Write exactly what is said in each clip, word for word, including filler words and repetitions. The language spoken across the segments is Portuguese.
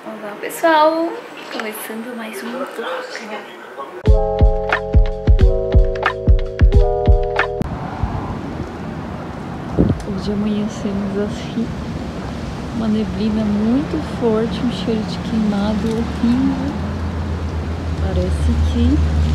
Olá pessoal, começando mais um vlog. Hoje amanhecemos assim, uma neblina muito forte, um cheiro de queimado horrível. Parece que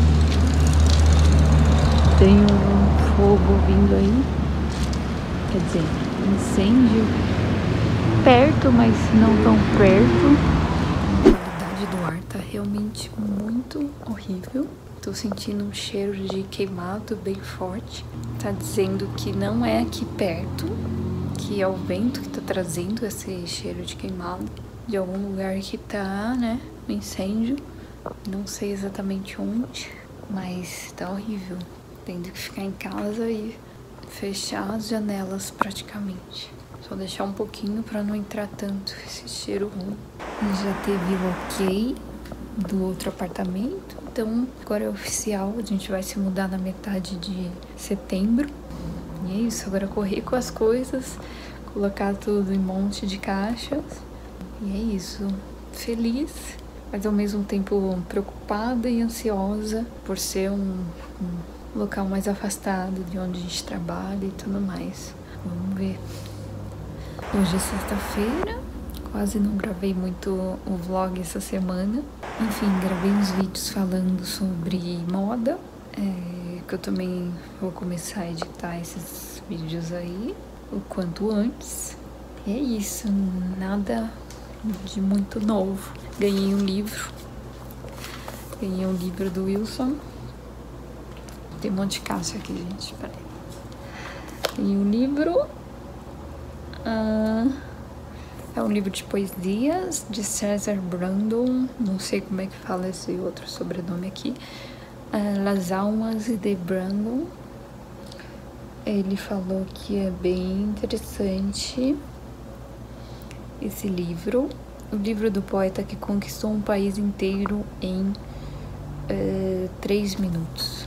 tem um fogo vindo aí, quer dizer, incêndio perto, mas não tão perto. A qualidade do ar tá realmente muito horrível. Tô sentindo um cheiro de queimado bem forte. Tá dizendo que não é aqui perto, que é o vento que tá trazendo esse cheiro de queimado de algum lugar que tá, né, um incêndio. Não sei exatamente onde, mas tá horrível. Tendo que ficar em casa e fechar as janelas praticamente. Só deixar um pouquinho pra não entrar tanto esse cheiro ruim. Já teve o ok do outro apartamento, então agora é oficial, a gente vai se mudar na metade de setembro. E é isso, agora correr com as coisas, colocar tudo em um monte de caixas. E é isso, feliz, mas ao mesmo tempo preocupada e ansiosa por ser um, um local mais afastado de onde a gente trabalha e tudo mais. Vamos ver. Hoje é sexta-feira, quase não gravei muito o vlog essa semana. Enfim, gravei uns vídeos falando sobre moda, é, que eu também vou começar a editar esses vídeos aí o quanto antes. E é isso, nada de muito novo. Ganhei um livro, ganhei um livro do Wilson. Tem um monte de caixa aqui, gente, peraí. Ganhei um livro. Ah, é um livro de poesias de César Brandon, não sei como é que fala esse outro sobrenome aqui, ah, Las Almas de Brandon. Ele falou que é bem interessante esse livro, o livro do poeta que conquistou um país inteiro em uh, três minutos.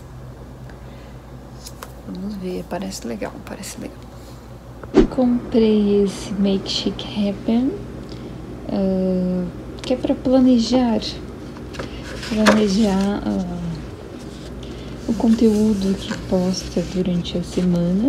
Vamos ver, parece legal, parece legal. Comprei esse Make Chic Happen, uh, que é para planejar, planejar uh, o conteúdo que posta durante a semana,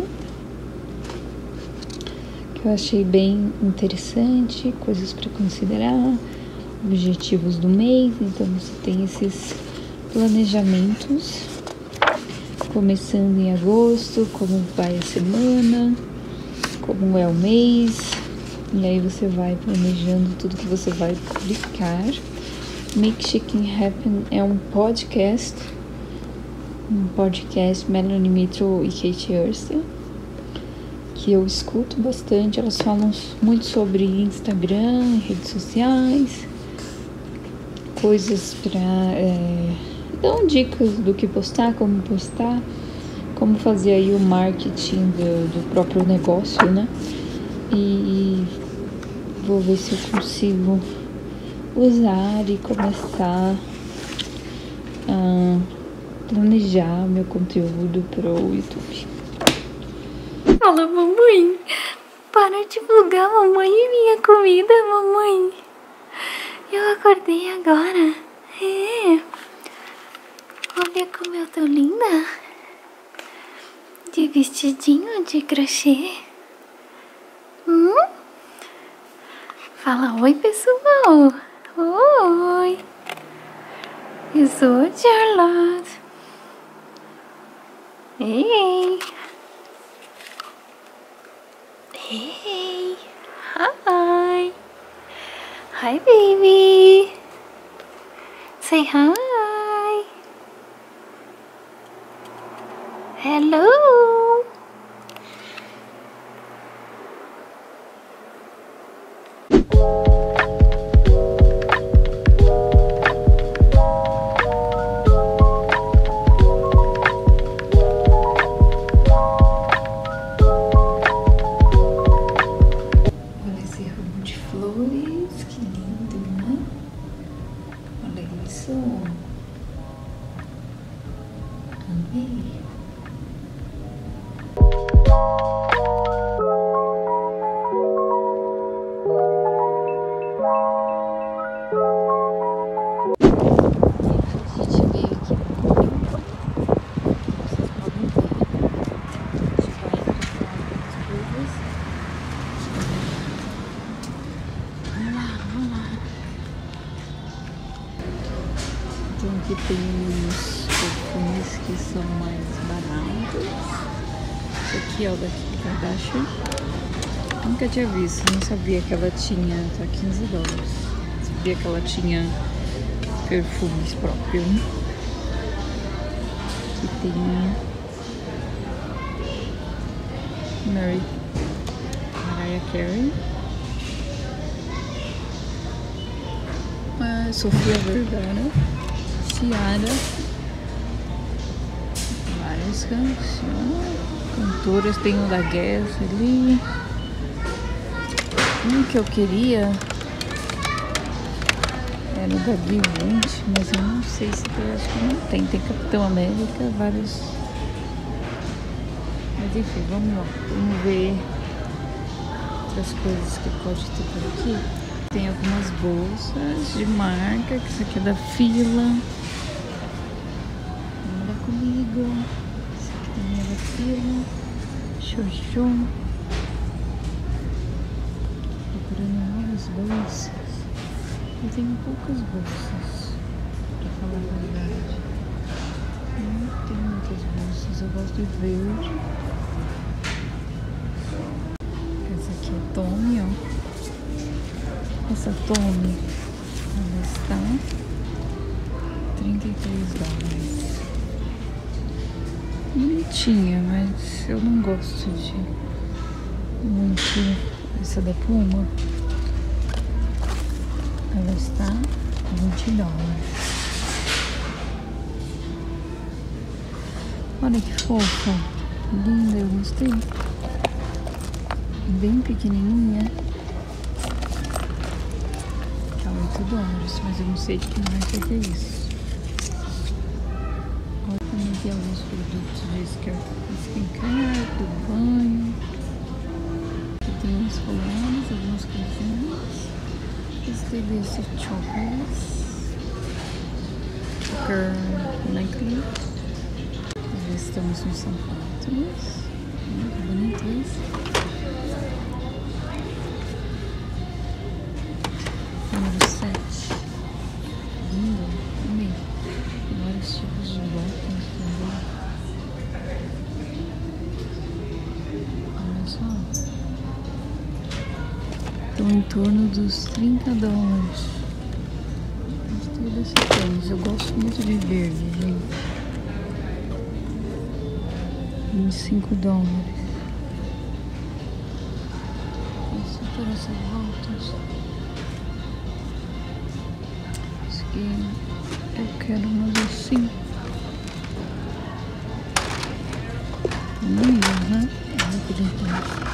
que eu achei bem interessante, coisas para considerar, objetivos do mês. Então você tem esses planejamentos, começando em agosto, como vai a semana, como é o mês, e aí você vai planejando tudo que você vai publicar. Make Chic Happen é um podcast, um podcast Melanie Mitchell e Kate Erstin, que eu escuto bastante. Elas falam muito sobre Instagram, redes sociais, coisas para é, dão dicas do que postar, como postar, como fazer aí o marketing do, do próprio negócio, né? E vou ver se eu consigo usar e começar a planejar meu conteúdo pro YouTube. Fala, mamãe! Para de bugar, mamãe, e minha comida, mamãe! Eu acordei agora. É. Olha como eu tô linda! De vestidinho de crochê. Hum? Fala oi, pessoal. Oi. Eu sou a Charlotte. Ei. Ei. Hi. Hi, baby. Say hi. Hello. Olha esse ramo de flores, que lindo, né? Olha isso. Amei. Aqui tem uns perfumes que são mais baratos. Esse aqui é o da Kim Kardashian. Nunca tinha visto, não sabia que ela tinha, tá quinze dólares. Sabia que ela tinha perfumes próprios. Aqui tem Mary, Mariah Carey, a Sofia Vergara, Ciara, várias canções, cantoras, tem o da Guess ali. Um que eu queria era o da Givenchy, mas eu não sei se tem, acho que não tem. Tem Capitão América, vários. Mas enfim, vamos lá. Vamos ver outras coisas que pode ter por aqui. Tem algumas bolsas de marca, que isso aqui é da Fila. Mora comigo. Esse aqui também é da Fila. Xoxô. Procurando novas bolsas. Eu tenho poucas bolsas, pra falar a verdade. Não tenho muitas bolsas, eu gosto de verde. Essa aqui é Tommy, ó. Essa Tommy, ela está trinta e três dólares. Bonitinha, mas eu não gosto de muito. Essa da Puma, ela está vinte dólares. Olha que fofa, linda, eu gostei. Bem pequenininha. Tá oito dólares, mas eu não sei que marca que é isso. Olha, também tem alguns produtos de skincare, do banho. Aqui tem uns colares, algumas coisinhas. Gostei desse chokers. Choker necklace. Estamos nos sapatos. Muito bonitos. Número sete. Lindo. Amei. Vários tipos de botas também. Olha só. Estão em torno dos trinta dólares. Gostei desse tênis. Eu gosto muito de verde, gente. vinte e cinco dólares. Essa por essas voltas. Isso aqui eu quero umas assim. Lindas, né? Olha que lindo.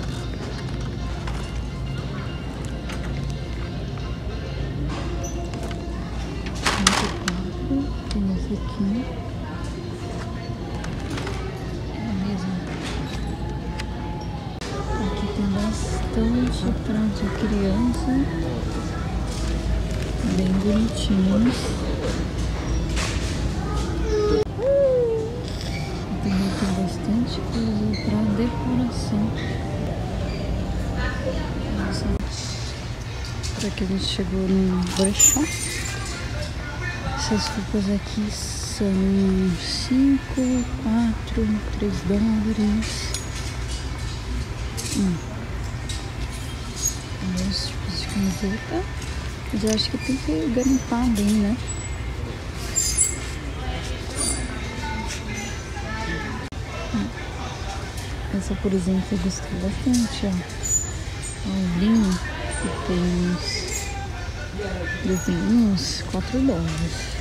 Tem esse aqui. É a mesma. Aqui tem bastante pra de criança. Bem bonitinhos. Também tem bastante coisa pra decoração. Nossa. Pra que a gente chegou no brechó. Essas roupas aqui são cinco, quatro, três dólares. Hum. Vários tipos de camiseta. Mas eu acho que tem que garimpar bem, né? Hum. Essa, por exemplo, eu gostei bastante, ó. Um vinho que tem uns desenhos, quatro dólares.